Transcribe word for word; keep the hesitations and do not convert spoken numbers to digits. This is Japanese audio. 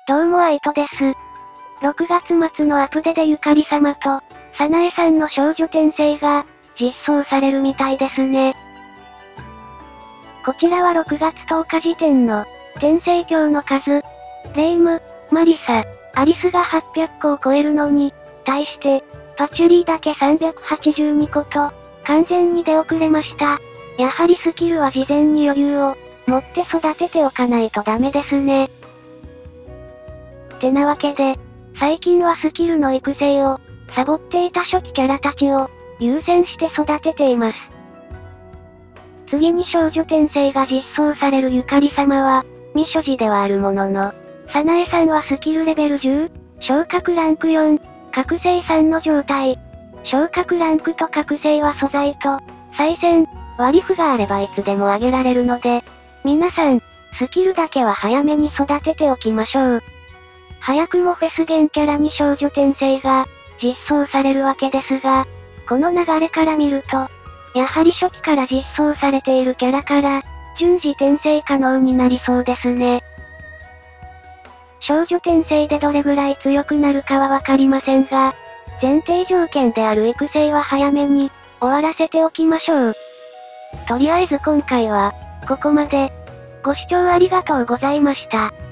どうもアイトです。ろくがつ末のアプデでゆかり様と、サナエさんの少女転生が、実装されるみたいですね。こちらはろくがつとおか時点の、転生鏡の数。レイム、マリサ、アリスがはっぴゃっこを超えるのに、対して、パチュリーだけさんびゃくはちじゅうにこと、完全に出遅れました。やはりスキルは事前に余裕を、持って育てておかないとダメですね。てなわけで、最近はスキルの育成を、サボっていた初期キャラたちを、優先して育てています。次に少女転生が実装されるゆかり様は、未所持ではあるものの、サナエさんはスキルレベルじゅう、昇格ランクよん、覚醒さんの状態。昇格ランクと覚醒は素材と、再戦、割り符があればいつでも上げられるので、皆さん、スキルだけは早めに育てておきましょう。早くもフェス現キャラに少女転生が、実装されるわけですが、この流れから見ると、やはり初期から実装されているキャラから、順次転生可能になりそうですね。少女転生でどれぐらい強くなるかはわかりませんが、前提条件である育成は早めに、終わらせておきましょう。とりあえず今回は、ここまで。ご視聴ありがとうございました。